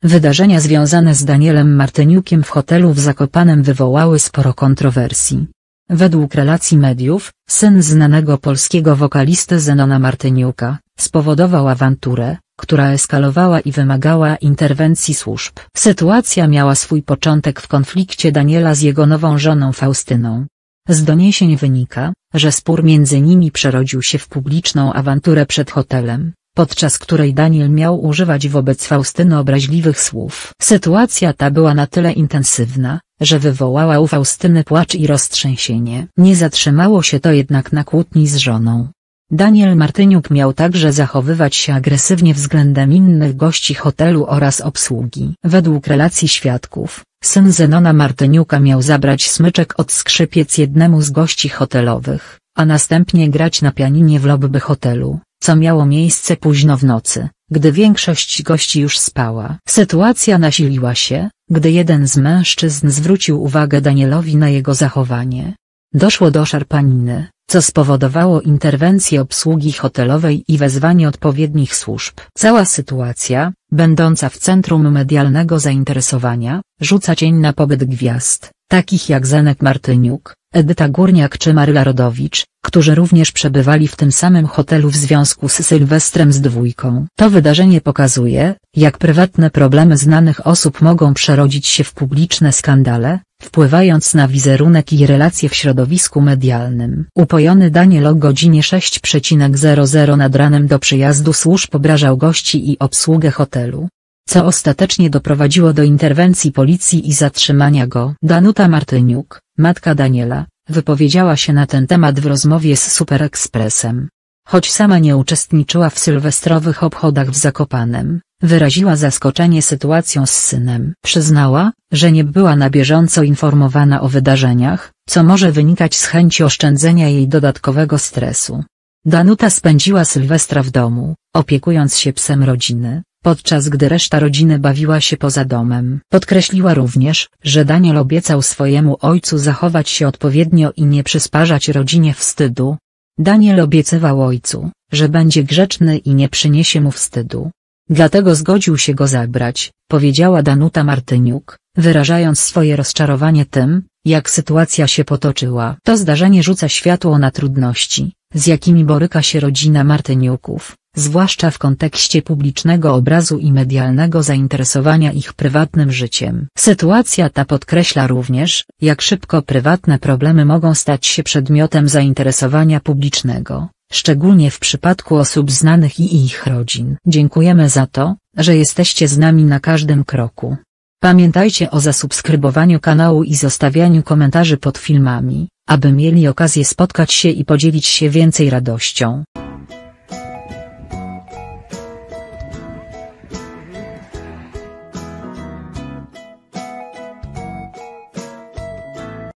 Wydarzenia związane z Danielem Martyniukiem w hotelu w Zakopanem wywołały sporo kontrowersji. Według relacji mediów, syn znanego polskiego wokalisty Zenona Martyniuka, spowodował awanturę, która eskalowała i wymagała interwencji służb. Sytuacja miała swój początek w konflikcie Daniela z jego nową żoną Faustyną. Z doniesień wynika, że spór między nimi przerodził się w publiczną awanturę przed hotelem, podczas której Daniel miał używać wobec Faustyny obraźliwych słów. Sytuacja ta była na tyle intensywna, że wywołała u Faustyny płacz i roztrzęsienie. Nie zatrzymało się to jednak na kłótni z żoną. Daniel Martyniuk miał także zachowywać się agresywnie względem innych gości hotelu oraz obsługi. Według relacji świadków, syn Zenona Martyniuka miał zabrać smyczek od skrzypiec jednemu z gości hotelowych, a następnie grać na pianinie w lobby hotelu, co miało miejsce późno w nocy, gdy większość gości już spała. Sytuacja nasiliła się, gdy jeden z mężczyzn zwrócił uwagę Danielowi na jego zachowanie. Doszło do szarpaniny, co spowodowało interwencję obsługi hotelowej i wezwanie odpowiednich służb. Cała sytuacja, będąca w centrum medialnego zainteresowania, rzuca cień na pobyt gwiazd, takich jak Zenek Martyniuk, Edyta Górniak czy Maryla Rodowicz, którzy również przebywali w tym samym hotelu w związku z Sylwestrem z dwójką. To wydarzenie pokazuje, jak prywatne problemy znanych osób mogą przerodzić się w publiczne skandale, wpływając na wizerunek i relacje w środowisku medialnym. Upojony Daniel o godzinie 6:00 nad ranem do przyjazdu służb obrażał gości i obsługę hotelu, co ostatecznie doprowadziło do interwencji policji i zatrzymania go. Danuta Martyniuk, matka Daniela, wypowiedziała się na ten temat w rozmowie z Super Expressem. Choć sama nie uczestniczyła w sylwestrowych obchodach w Zakopanem, wyraziła zaskoczenie sytuacją z synem. Przyznała, że nie była na bieżąco informowana o wydarzeniach, co może wynikać z chęci oszczędzenia jej dodatkowego stresu. Danuta spędziła Sylwestra w domu, opiekując się psem rodziny, podczas gdy reszta rodziny bawiła się poza domem. Podkreśliła również, że Daniel obiecał swojemu ojcu zachować się odpowiednio i nie przysparzać rodzinie wstydu. Daniel obiecywał ojcu, że będzie grzeczny i nie przyniesie mu wstydu. Dlatego zgodził się go zabrać, powiedziała Danuta Martyniuk, wyrażając swoje rozczarowanie tym, jak sytuacja się potoczyła. To zdarzenie rzuca światło na trudności, z jakimi boryka się rodzina Martyniuków, zwłaszcza w kontekście publicznego obrazu i medialnego zainteresowania ich prywatnym życiem. Sytuacja ta podkreśla również, jak szybko prywatne problemy mogą stać się przedmiotem zainteresowania publicznego, szczególnie w przypadku osób znanych i ich rodzin. Dziękujemy za to, że jesteście z nami na każdym kroku. Pamiętajcie o zasubskrybowaniu kanału i zostawianiu komentarzy pod filmami, aby mieli okazję spotkać się i podzielić się więcej radością.